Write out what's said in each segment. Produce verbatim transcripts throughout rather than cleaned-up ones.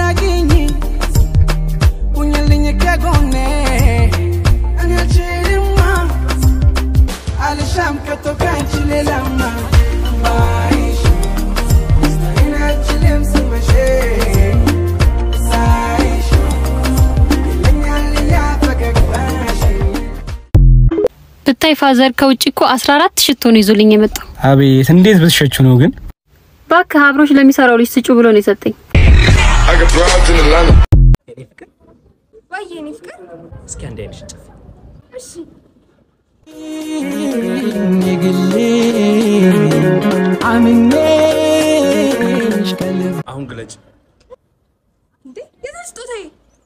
Agini Unyalinye kagone Anachirima Alisham katoka nchile lama Maisha Staina chilim simashe Saisha Ilinyalia fagakbashi ብታይ ፋዘር ከውጪ እኮ አስራ አራት ሽቶ ነው ይዞልኝ የመጣው አቤት እንዴት ብትሸቹ ነው ግን ባካ አብሮሽ ለሚሰራው ልጅ ስጩ ብሎ ነው የሰጠኝ ወይኔ ፍቅር እስኪ አንዴ አይንሽ ጨፍ እሺ የግሌ አምነሽ ከልብ አሁን ግለጭ እንዴ የዘስጦታዬ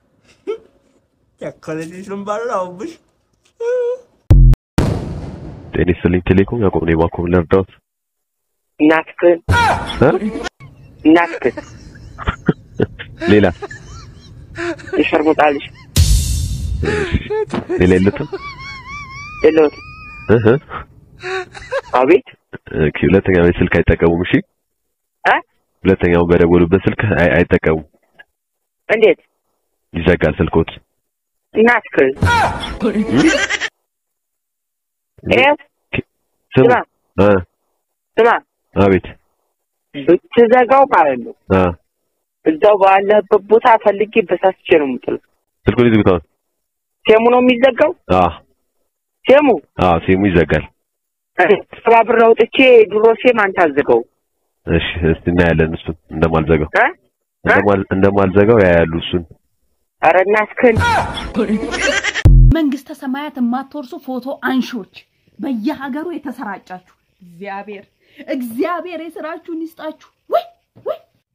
ያከለልሽም ባላውብሽ ቴሌስሊንግ ቴሌኮም ያቆም ነው ባኮም ለርዳት ናፍቅን ናፍቅን ሌላ ይሸርሙጣልሽ ሌላ የለትም የለውት እህ አቤት ሁለተኛው ስልክ አይጠቀሙም እሺ አ ሁለተኛው በደወሉበት ስልክ አይጠቀሙም እንዴት ይዘጋል ስልኮት ናፍቅን ኤፍ ስማ አ ስማ አቤት ብትዘጋው ማለት ነው አ እዛው ባለበት ቦታ ፈልጌ በሳስቼ ነው የምጥለው ስልኩን ይዘጋው ሴሙ ነው የሚዘጋው አ ሴሙ አ ሴሙ ይዘጋል ተባብር አውጥቼ ድሮ ሴም አንተ አዘጋው እሺ እስቲ እናያለን እሱ እንደማልዘጋው እ እንደማል እንደማልዘጋው ያያሉ እሱን አረናስከን መንግስተ ሰማያት ማትወርሱ ፎቶ አንሾች በየሀገሩ የተሰራጫችሁ እግዚአብሔር እግዚአብሔር የሥራችሁን ይስጣችሁ ወይ ወይ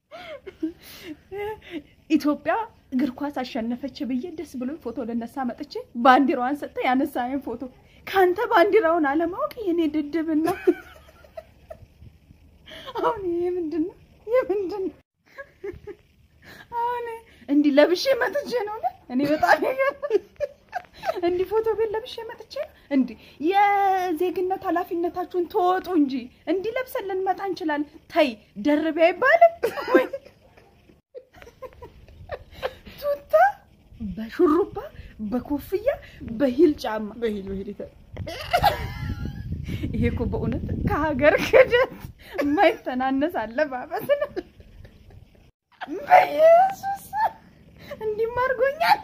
ኢትዮጵያ እግር ኳስ አሸነፈች ብዬ ደስ ብሎኝ ፎቶ ለነሳ መጥቼ ባንዲራዋን ሰጠ ያነሳየን ፎቶ ካንተ ባንዲራውን አለማወቅ የኔ ድድብና አሁን ይሄ ምንድነው ይሄ ምንድነው አሁን እንዲ ለብሼ መጥቼ ነው እኔ በጣም እንዲ ፎቶ ቤት ለብሼ መጥቼ እንዲ የዜግነት ኃላፊነታችሁን ተወጡ እንጂ እንዲ ለብሰን ልንመጣ እንችላለን ታይ ደርቤ አይባልም ወይ ቱታ በሹሩባ በኮፍያ በሂል ጫማ በሂል በሂል ይሄ እኮ በእውነት ከሀገር ከጀት ማይተናነስ አለባበስ ነው በኢየሱስ እንዲ ማርጎኛል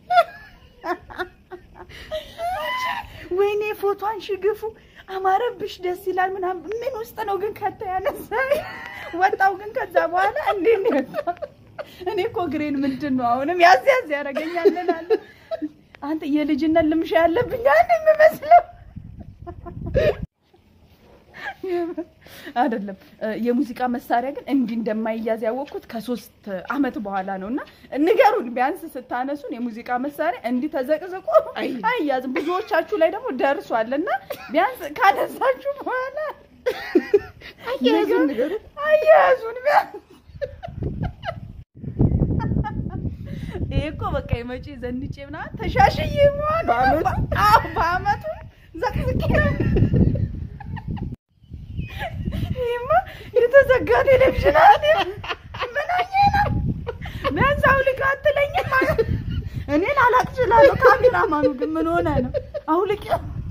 ወይኔ ፎቶን ሽግፉ አማረብሽ ደስ ይላል ምናም ምን ውስጥ ነው ግን ከታ ያነሳይ ወጣው ግን ከዛ በኋላ እንዴ ነው እኔ እኮ ግሬን ምንድነው አሁንም ያዝ ያዝ ያረጋኛል ለላለ አንተ የልጅነት ልምሻ ያለብኝ አንተ መስለው አይደለም የሙዚቃ መሳሪያ ግን እንዲ እንደማይያዝ ያወቅኩት ከሶስት አመት በኋላ ነውና ንገሩን ቢያንስ ስታነሱን የሙዚቃ መሳሪያ እንዲ ተዘቅዝቆ አይያዝ ብዙዎቻችሁ ላይ ደግሞ ደርሷልና ቢያንስ ካነሳችሁ በኋላ አይያዙን ንገሩን አይያዙን ቢያንስ እኮ በቃ የመጪ ዘንጬ ምናምን ተሻሽዬ ሞን ባመቱ አው ባመቱ ዘቅዝቄ ይማ የተዘጋ ቴሌቪዥን አለ ምን አየና መንዛው ልቃትለኝ ማለት እኔ ላላቅችላለሁ ካሜራማኑ ግን ምን ሆነ ነው አውልቅ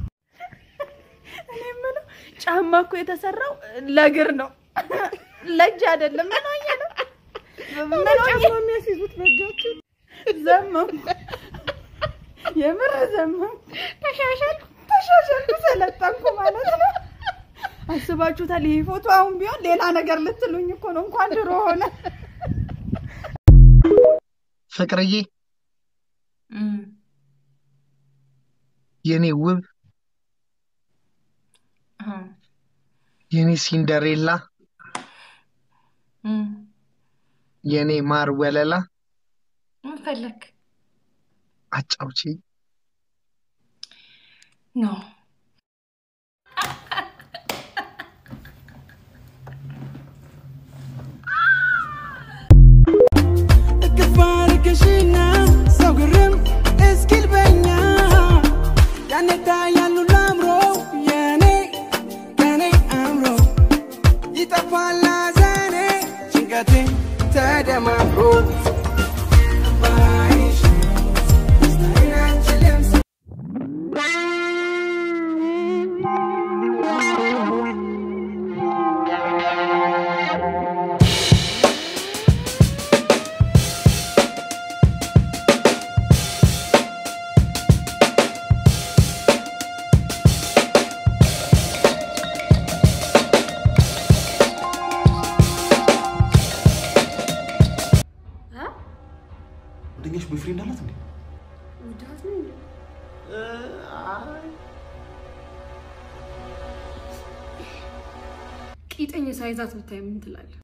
እኔ ምን ጫማ እኮ የተሰራው ለግር ነው ለጅ አይደለም ምን አየና ምን ጫማ የሚያስይዙት በእጃቸው ዘመም የምር ዘመም ተሻሻል ተሻሻል ሰለጠንኩ ማለት ነው አስባችሁታል ይሄ ፎቶ አሁን ቢሆን ሌላ ነገር ልትሉኝ እኮ ነው እንኳን ድሮ ሆነ ፍቅርዬ የኔ ውብ የኔ ሲንደሬላ የኔ ማር ወለላ ምን ፈለክ አጫውቺ ነው كفاركشينا صغرم اسكيل بينا يعني تايلو لامرو يعني يعني امرو يتفعل زاني شنكتي تادمامرو ጓደኛሽ ቦይፍሬንድ አላት እንዴ? ውዳት ነው ቂጠኝ ሳይዛት ብታይ ምን ትላለህ?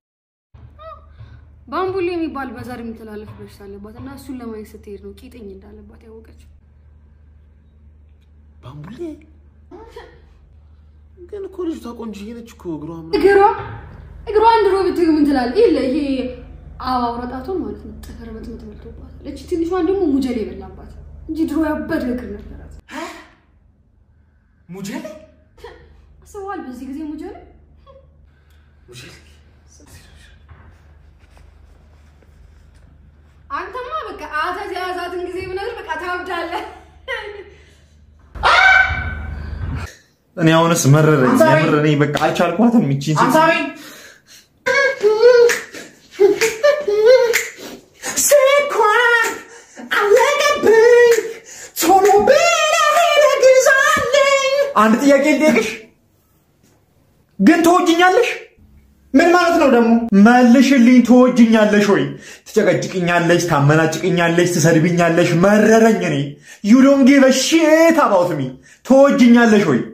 ባምቡሌ የሚባል በዛር የሚተላለፍ በሽታ አለባት እና እሱን ለማየት ስትሄድ ነው ቂጠኝ እንዳለባት ያወቀችው። ባምቡሌ ግን እኮ ልጅቷ ቆንጆዬ ነች እኮ እግሯ ምናምን እግሯ እግሯ እንድሮ ብትግ ምን ትላለህ? ይሄ ይሄ አዋውራጣቱ ማለት ነው ጥፍር በትምት መልቶባታል። እቺ ትንሿን ደግሞ ሙጀሌ በላባት እንጂ ድሮ ያበደ እግር ነበራት። ሙጀሌ አሰዋል በዚህ ጊዜ ሙጀሌ ሙጀሌ አንተማ በቃ አተት ያዛትን ጊዜ ምናምን በቃ ታብዳለህ። እኔ አሁንስ መረረኝ የምር እኔ በቃ አልቻልኳትም እቺን አንሳሪ ሰኳን አለቀብኝ ቶሎ ብለህ ግዛልኝ። አንድ ጥያቄ ልጠይቅሽ ግን ትወጂኛለሽ? ምን ማለት ነው ደግሞ? መልሽልኝ። ትወጂኛለሽ ወይ? ትጨቀጭቅኛለሽ፣ ታመናጭቅኛለሽ፣ ትሰድብኛለሽ። መረረኝ እኔ you don't give a shit about me። ትወጂኛለሽ ወይ?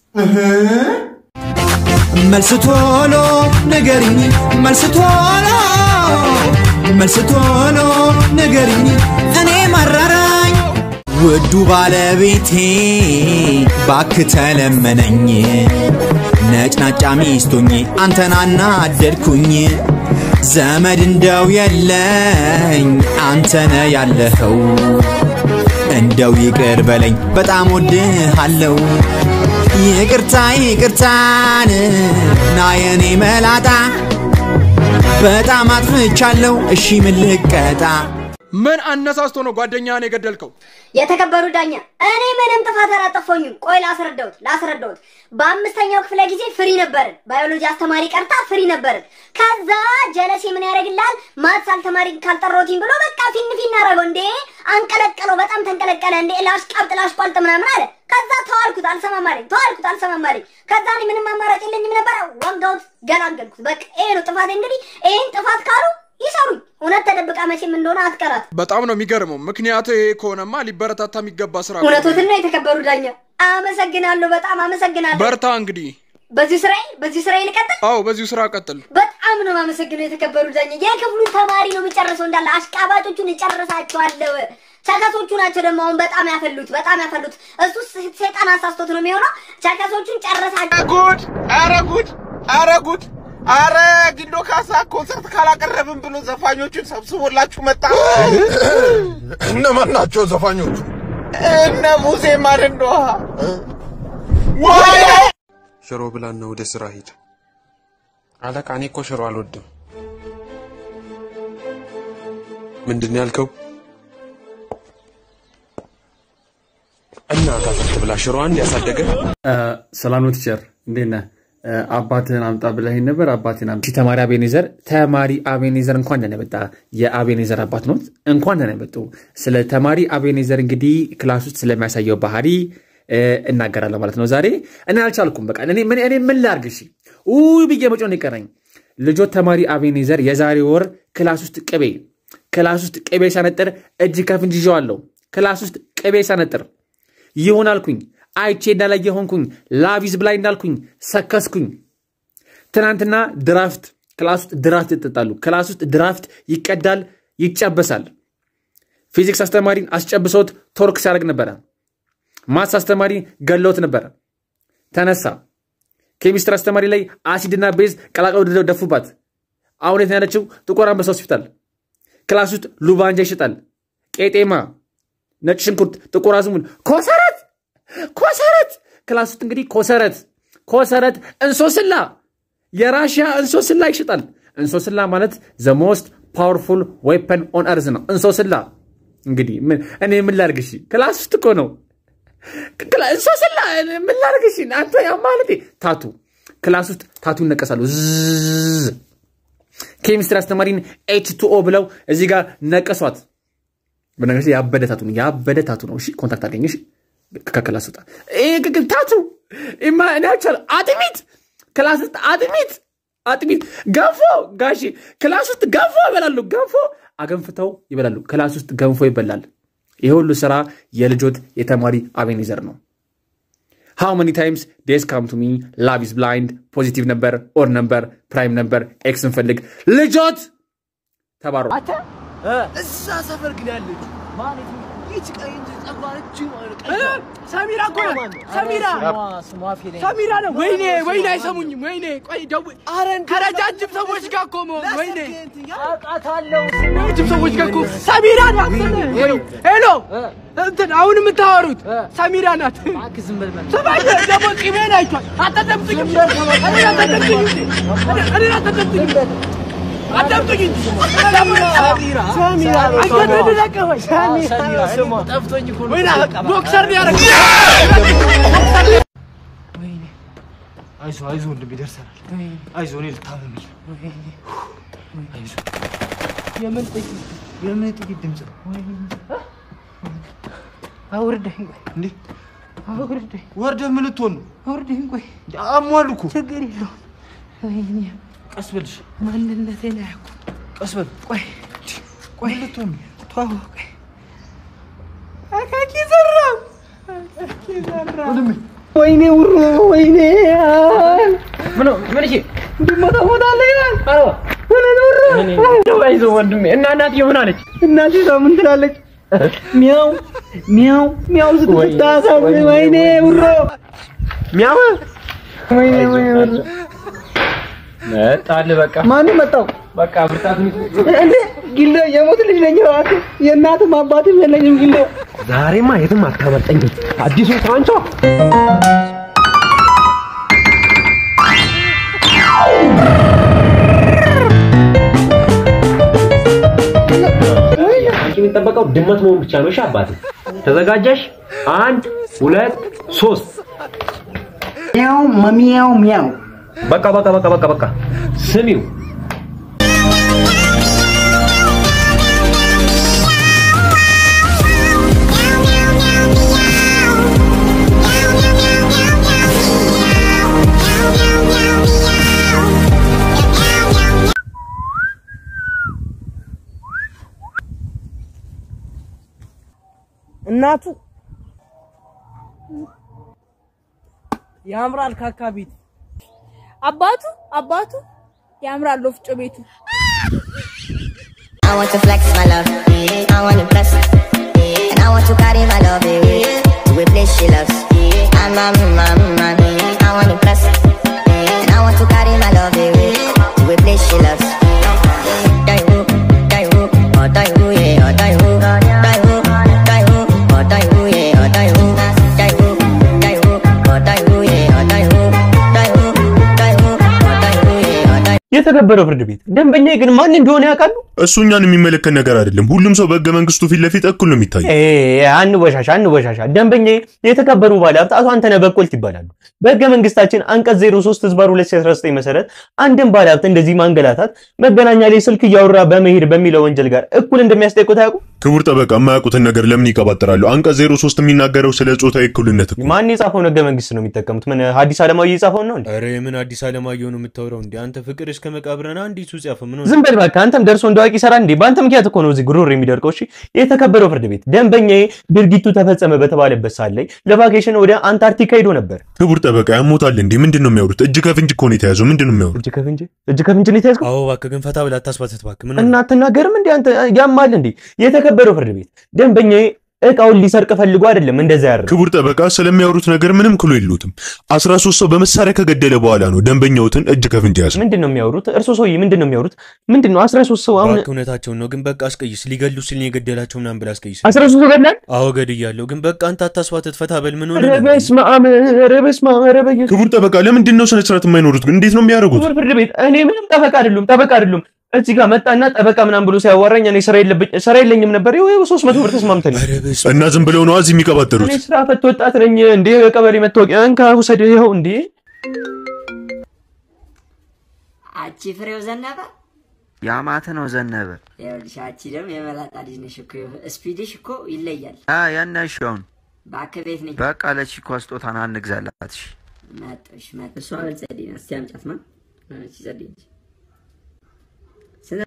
መልስ ቶሎ ንገሪኝ መልስ ቶሎ መልስ ቶሎ ንገሪኝ እኔ መረረኝ ውዱ ባለቤቴ ባክህ ተለመነኝ ነጭናጫ ሚስቶኝ አንተን አናደድኩኝ ዘመድ እንደው የለኝ አንተነ ያለኸው እንደው ይቅር በለኝ በጣም ወድሃለሁ ይቅርታ ይቅርታን ናየኔ መላጣ በጣም አጥፍቻለሁ እሺ ምን ልቀጣ ምን አነሳስቶ ነው ጓደኛህን የገደልከው? የተከበሩ ዳኛ እኔ ምንም ጥፋት አላጠፋሁኝም። ቆይ ላስረዳውት ላስረዳውት በአምስተኛው ክፍለ ጊዜ ፍሪ ነበርን ባዮሎጂ አስተማሪ ቀርታ ፍሪ ነበርን ከዛ ጀለሴ ምን ያደርግላል ማትስ አስተማሪ ካልጠራውትኝ ብሎ በቃ ፊን ፊን አረገው እንዴ አንቀለቀለው በጣም ተንቀለቀለ እንዴ ላሽቃብጥ ላሽቋልጥ ምናምን አለ ከዛ ተዋልኩት አልሰማማለኝ ተዋልኩት አልሰማማለኝ ከዛ እኔ ምንም አማራጭ የለኝም ነበር ወጋውት ገላገልኩት በቃ ይሄ ነው ጥፋት እንግዲህ ይሄን ጥፋት ካሉ ይሰሩኝ እውነት ተደብቃ መቼም እንደሆነ አትቀራት በጣም ነው የሚገርመው ምክንያቱ ይሄ ከሆነማ ሊበረታታ የሚገባ ስራ ነው እውነቱን ነው የተከበሩ ዳኛ አመሰግናለሁ በጣም አመሰግናለሁ በርታ እንግዲህ በዚህ ስራዬ በዚህ ስራዬ ልቀጥል አው በዚህ ስራ ቀጥል በጣም ነው አመሰግናለሁ የተከበሩ ዳኛ የክፍሉን ተማሪ ነው የሚጨርሰው እንዳለ አሽቃባጮቹን ይጨርሳቸዋለሁ ቻካሶቹ ናቸው ደግሞ አሁን በጣም ያፈሉት በጣም ያፈሉት እሱ ሰይጣን አሳስቶት ነው የሚሆነው ቻካሶቹን ጨርሳቸው ጉድ አረ ጉድ አረ ጉድ አረ ጊሎ ካሳ ኮንሰርት ካላቀረብን ብሎ ዘፋኞቹን ሰብስቦላችሁ መጣ እነማን ናቸው ዘፋኞቹ? እነ ሙሴ ማረንዶ ሽሮ ብላና ወደ ስራ ሂድ። አለቃ እኔ እኮ ሽሮ አልወድም። ምንድን ያልከው? እና ታፈት ብላ ሽሮን ያሳደገ ሰላም ነው ቲቸር እንዴት ነህ? አባትህን አምጣ ብለህ ነበር አባትህን አምጣ ተማሪ አቤኔዘር ተማሪ አቤኔዘር እንኳን ደህና መጣ የአቤኔዘር አባት ነው እንኳን ደህና መጡ ስለ ተማሪ አቤኔዘር እንግዲህ ክላስ ውስጥ ስለሚያሳየው ባህሪ እናገራለሁ ማለት ነው ዛሬ እኔ አልቻልኩም በቃ እኔ ምን እኔ ምን ላርግ እሺ ኡይ ብዬ መጮህ ነው የቀረኝ ልጆች ተማሪ አቤኔዘር የዛሬ ወር ክላስ ውስጥ ቅቤ ክላስ ውስጥ ቅቤ ሳነጥር እጅ ከፍንጅ ይዤዋለሁ ክላስ ውስጥ ቅቤ ሳነጥር ይሆናልኩኝ አይቼ እንዳላየ ሆንኩኝ ላቪዝ ብላይ እንዳልኩኝ ሰከስኩኝ ትናንትና ድራፍት ክላስ ውስጥ ድራፍት ይጠጣሉ ክላስ ውስጥ ድራፍት ይቀዳል ይጨበሳል ፊዚክስ አስተማሪን አስጨብሶት ቶርክ ሲያደርግ ነበር ማትስ አስተማሪ ገለውት ነበር ተነሳ ኬሚስትሪ አስተማሪ ላይ አሲድና ቤዝ ቀላቅለው ደፉባት አሁን የት ያለችው ጥቁር አንበሳ ሆስፒታል ክላስ ውስጥ ሉባንጃ ይሽጣል ቄጤማ ነጭ ሽንኩርት ጥቁር አዝሙድ ኮሰረት ኮሰረት ክላስ ውስጥ እንግዲህ ኮሰረት ኮሰረት እንሶስላ የራሺያ እንሶስላ ይሽጣል እንሶስላ ማለት the most powerful weapon on earth ነው እንሶስላ እንግዲህ እኔ ምን ላድርግ እሺ ክላስ ውስጥ እኮ ነው እንሶስላ ምን ላድርግ እሺ አንተ ያ ማለት ታቱ ክላስ ውስጥ ታቱ ይነቀሳሉ ኬሚስትሪ አስተማሪን ኤች ቱ ኦ ብለው እዚህ ጋር ነቀሷት በነገራችን ያበደ ታቱ ነው ያበደ ታቱ ነው እሺ ኮንታክት አገኘሽ ከክላስ ወጣ እህ ታቱ ኢማ ናቹራል አጥሚት ክላስ ውስጥ አጥሚት አጥሚት ገንፎ ጋሺ ክላስ ውስጥ ገንፎ በላሉ ገንፎ አገንፍተው ይበላሉ ክላስ ውስጥ ገንፎ ይበላል ይሄ ሁሉ ስራ የልጆት የተማሪ አቤኔዘር ነው How many times days come to me love is blind positive number or number prime number x እንፈልግ ልጆት ተባሩ አታ እዛ ሰፈር ግን ያለች ማለት ይች ቀይንጅ ጸባረች ማለት ሰሚራ እኮ ሰሚራ ሰሚራ ነው ወይኔ ወይኔ አይሰሙኝም ወይኔ ቆይ ደው አረን ከረጃጅም ሰዎች ጋር ቆሞ ወይኔ አቃታለሁ ረጃጅም ሰዎች ጋር ቆሞ ሰሚራ ናት ሄሎ እንትን አሁን የምታወሩት ሰሚራ ናት አክዝም በልበል ሰባይ ደግሞ ቂሜን አይቷል አተደምጥኝ አተደምጥኝ እኔ አተደምጥኝ አተደምጥኝ ሰሚራ ሰሚራ አገደደቀ ወይ ሰሚራ ስሙ ጠፍቶኝ እኮ ወይና ቦክሰር ያረክ ወይኔ አይዞ አይዞ እንደሚደርሰናል አይዞ እኔ ልታመም አይዞ የምን ጥቂት የምን ጥቂት ድምጽ ወይኔ አውርደኝ እንዴ አውርደኝ ወርደ ምን ልትሆን ነው አውርደኝ ቆይ አሟል እኮ ችግር የለው ወይኔ ቀስ በልሽ ማንነቴን አያውቁ ቀስ በል ቆይ ቆይ ልትሆን ተው ቆይ አካኪ ዘራው አካኪ ዘራው ወይኔ ውሮ ወይኔ ምን ምን እሺ ድሞታ ሞታ ለይላል አዎ ምን ውሮ አይዞ ወንድሜ እና እናት ይሆን አለች እናት ይዞ ምን ትላለች ሚያው ሚያው ሚያው ስትታሳብ ወይኔ ውሮ ሚያው ወይኔ ወይኔ ውሮ መጣል በቃ ማን መጣው በቃ ብርታት እንዴ ግለ የሞት ልጅ ነኝ ራሴ የእናትም አባትም የለኝም ግለ ዛሬማ የትም አታመልጠኝ አዲሱ ፍራንቾ አንቺ የምትጠበቀው ድመት መሆን ብቻ ነው። እሺ አባቴ ተዘጋጀሽ? አንድ ሁለት ሶስት ሚያው ሚያው ሚያው በቃ በቃ በቃ በቃ በቃ ስሚው እናቱ ያምራል ካካ ቤት አባቱ አባቱ ያምራል ወፍጮ ቤቱ I want to flex my love I want to press and I want to carry my love to a place she loves I'm a man man I want to press and I want to carry my love to a place she loves die who die who oh die who yeah oh die who die who die who oh die who yeah oh die who die who die who oh die who yeah oh die who die who die who oh die who yeah oh die የተከበረው ፍርድ ቤት ደንበኛ ግን ማን እንደሆነ ያውቃሉ? እሱኛን የሚመለከት ነገር አይደለም። ሁሉም ሰው በሕገ መንግስቱ ፊት ለፊት እኩል ነው የሚታየው። እ አንወሻሻ አንወሻሻ ደንበኛ የተከበሩ ባለሀብት አቶ አንተነህ በቆልት ይባላሉ። በሕገ መንግስታችን አንቀጽ ዜሮ ሶስት ህዝባር ሁለት ሺህ አስራ ዘጠኝ መሰረት አንድም ባለሀብት እንደዚህ ማንገላታት መገናኛ ላይ ስልክ እያወራ በመሄድ በሚለው ወንጀል ጋር እኩል እንደሚያስጠይቁት ያውቁ? ክቡር ጠበቃ የማያውቁትን ነገር ለምን ይቀባጥራሉ? አንቀጽ ዜሮ ሶስት የሚናገረው ስለ ጾታዊ እኩልነት እኮ። ማን የጻፈውን ሕገ መንግስት ነው የሚጠቀሙት? ምን ሐዲስ ዓለማየሁ የጻፈው ነው እንዴ? አረ ምን ሐዲስ ዓለማየሁ ነው የምታወራው እንዴ? አንተ ፍቅር እስከ መቃብርና እንዲሱ ጻፈው ምን ነው? ዝም በል እባክህ አንተም ደርሶ እንደዋቂ ሰራ እንዴ? ባንተ ምክንያት እኮ ነው እዚህ ጉሮሮ የሚደርቀው። እሺ የተከበረው ፍርድ ቤት ደንበኛዬ ድርጊቱ ተፈጸመ በተባለበት ሰዓት ላይ ለቫኬሽን ወደ አንታርክቲካ ሄዶ ነበር። ክቡር ጠበቃ ያሞታል እንዴ? ምንድነው የሚያወሩት? እጅ ከፍንጅ እኮ ነው የተያዘው። ምንድነው የሚያወሩት? እጅ ከፍንጅ እጅ ከፍንጅ ነው የተያዘው? አዎ እባክህ ግን ፈታ ብላ አታስባተት እባክህ። ምን እና አትናገርም እንዴ አንተ? ያማል እንዴ? የተከበረው ፍርድ ቤት ደንበኛዬ እቃውን ሊሰርቅ ፈልጎ አይደለም እንደዛ ያደረገው። ክቡር ጠበቃ ስለሚያወሩት ነገር ምንም ክሎ የሉትም። አስራ ሶስት ሰው በመሳሪያ ከገደለ በኋላ ነው ደንበኛውትን እጅ ከፍንጅ ያዘው። ምንድነው የሚያወሩት? እርሶ ሰውዬ ምንድነው የሚያወሩት? ምንድነው አስራ ሶስት ሰው አሁን እውነታቸውን ነው ግን በቃ አስቀይስ ሊገሉ ሲል ነው የገደላቸው ምናምን ብላ አስቀይስ። አስራ ሶስት ሰው ገደለ? አዎ ገድያለሁ ግን በቃ አንተ አታስባተት ፈታ በል። ምን ሆነ? ረበስማ ረበስማ ረበየ ክቡር ጠበቃ ለምንድን ነው ስነ ስርዓት የማይኖሩት? ግን እንዴት ነው የሚያደርጉት? ክቡር ፍርድ ቤት እኔ ምንም ጠበቃ አይደሉም ጠበቃ አይደሉም። እዚህ ጋር መጣና ጠበቃ ምናምን ብሎ ሲያዋራኝ እኔ ስራ የለብኝ ስራ የለኝም ነበር። ይኸው ሶስት መቶ ብር ተስማምተን እና ዝም ብለው ነው እዚህ የሚቀባጠሩት። እኔ ስራ ፈት ወጣት ነኝ እንዴ ቀበሌ መታወቂያ እንካ ውሰድ ይኸው እንዴ። አቺ ፍሬው ዘነበ ያማተ ነው ዘነበ። ይኸውልሽ አቺ ደግሞ የመላጣ ልጅ ነሽ እኮ ስፒድሽ እኮ ይለያል። አ ያናሽውን ባከቤት ነኝ በቃ ለቺ እኮ ስጦታና እንግዛላትሽ መጥሽ መጥሽ እሷ በልጸዲ ነው። እስቲ አምጫት ማን እቺ ዘዲ ስንት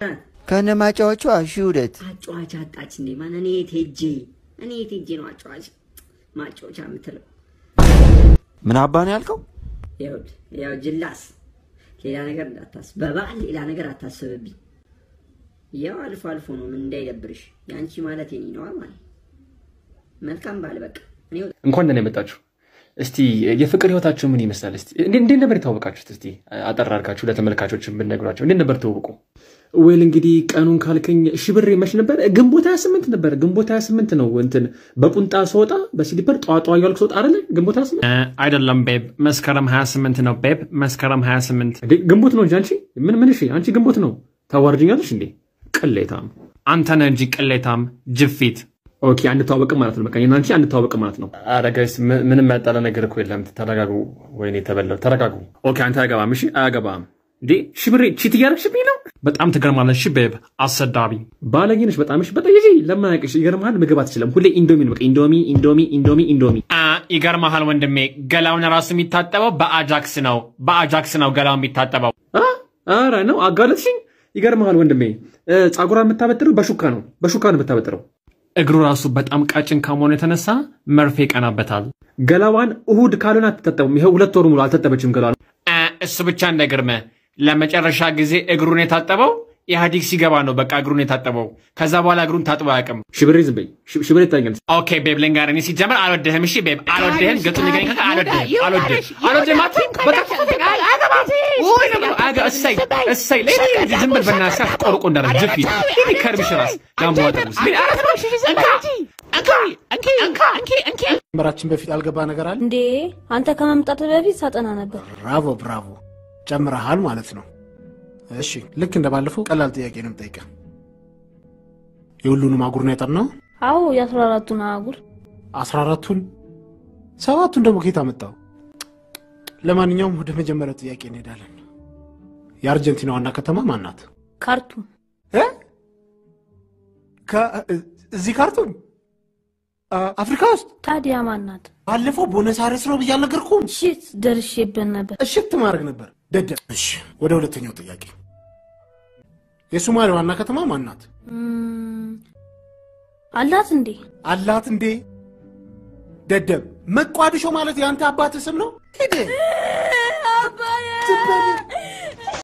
ከነ ማጫወቹ ሺውለት አጫዋች አጣች እንዴ ማን እኔ ቴጄ እኔ ቴጄ ነው አጫዋች ማጫወቻ የምትለው ምን አባ ነው ያልከው ያው ያው ጅላስ ሌላ ነገር እንዳታስብ በባል ሌላ ነገር አታስብብኝ ያው አልፎ አልፎ ነው ምን እንዳይደብርሽ ያንቺ ማለት የኔ ነው ማለት መልካም ባል በቃ እንኳን ደህና መጣችሁ እስቲ የፍቅር ህይወታችሁ ምን ይመስላል እስቲ እንዴ ነበር ተዋወቃችሁት እስቲ አጠር አድርጋችሁ ለተመልካቾችም ብንነግራችሁ እንዴ ነበር ተዋወቁ ወይል እንግዲህ ቀኑን ካልከኝ እሺ ብሬ መች ነበር ግንቦት ሃያ ስምንት ነበር ግንቦት ሃያ ስምንት ነው እንትን በቁንጣ ሶጣ በሲሊፐር ጧጧ ያልኩ ሶጣ አይደለ ግንቦት ሃያ ስምንት አይደለም ቤብ መስከረም ሃያ ስምንት ነው ቤብ መስከረም ሃያ ስምንት ግንቦት ነው እንጂ አንቺ ምን ምን እሺ አንቺ ግንቦት ነው ታዋርጅኛለሽ እንዴ ቅሌታም አንተ ነህ እንጂ ቅሌታም ጅፊት ኦኬ አንድ ተዋወቅ ማለት ነው በቃ እናንቺ አንድ ተዋወቅ ማለት ነው አረ ጋይስ ምንም ያጣለ ነገር እኮ የለም ተረጋጉ ወይኔ ተበላው ተረጋጉ ኦኬ አንተ አያገባም እሺ አያገባም ዲ ሽብሬ ቺት ያረክሽብኝ ነው በጣም ትገርማለሽ ቤብ አሰዳቢ ባለጌ ነሽ በጣም እሺ በጣም ይጂ ለማያቅሽ ይገርማል ምግብ አትችልም ሁሌ ኢንዶሚ ነው በቃ ኢንዶሚ ኢንዶሚ ኢንዶሚ ኢንዶሚ አ ይገርማል ወንድሜ ገላውን ራሱ የሚታጠበው በአጃክስ ነው በአጃክስ ነው ገላውን የሚታጠበው አ አረ ነው አጋለጥሽኝ ይገርማል ወንድሜ ጻጉራ የምታበጥረው በሹካ ነው በሹካ ነው የምታበጥረው እግሩ ራሱ በጣም ቃጭን ከመሆኑ የተነሳ መርፌ ቀናበታል ገላዋን እሁድ ካልሆነ አትተጠበም ይሄ ሁለት ወር ሙሉ አልተጠበችም ገላዋን እሱ ብቻ እንደግርመ ለመጨረሻ ጊዜ እግሩን የታጠበው ኢህአዲግ ሲገባ ነው በቃ እግሩን የታጠበው ከዛ በኋላ እግሩን ታጥቦ አያውቅም ሽብሬ ዝም በይ ሽብሬ ታኛል ኦኬ ቤብ ለንጋር እኔ ሲጀመር አልወደህም እሺ ቤብ አልወደህም ገጡ ንገረኝ ከካ አልወደህም አልወደህም አልወደህም አትይም በቃ አገባት ወይ ነው አገ እሰይ እሰይ ለኔ ዝም በል በእናትህ ቆርቆ እንዳረ ጅፊ ይሄ ከርብሽ ራስ ጋምዋጠስ ምን አረፈሽ እንካ እንካ እንካ እንካ እንካ መራችን በፊት አልገባ ነገር አለ እንዴ አንተ ከመምጣት በፊት ሳጠና ነበር ብራቮ ብራቮ ጨምረሃል ማለት ነው እሺ ልክ እንደባለፈው ቀላል ጥያቄ ነው የምጠይቀህ የሁሉንም አጉር ነው ያጠናው አዎ የአስራ አራቱን አጉር አስራ አራቱን ሰባቱን ደግሞ ከየት አመጣው ለማንኛውም ወደ መጀመሪያው ጥያቄ እንሄዳለን የአርጀንቲና ዋና ከተማ ማን ናት ካርቱም እ ከዚህ ካርቱም አፍሪካ ውስጥ ታዲያ ማን ናት ባለፈው ቦነስ አይረስ ነው ብያል ነገርኩም ሽት ደርሼበት ነበር እሽት ማድረግ ነበር ደደ እሺ ወደ ሁለተኛው ጥያቄ የሶማሊያ ዋና ከተማ ማን ናት አላት እንዴ አላት እንዴ ደደብ መቋድሾ ማለት ያንተ አባት ስም ነው ሄደ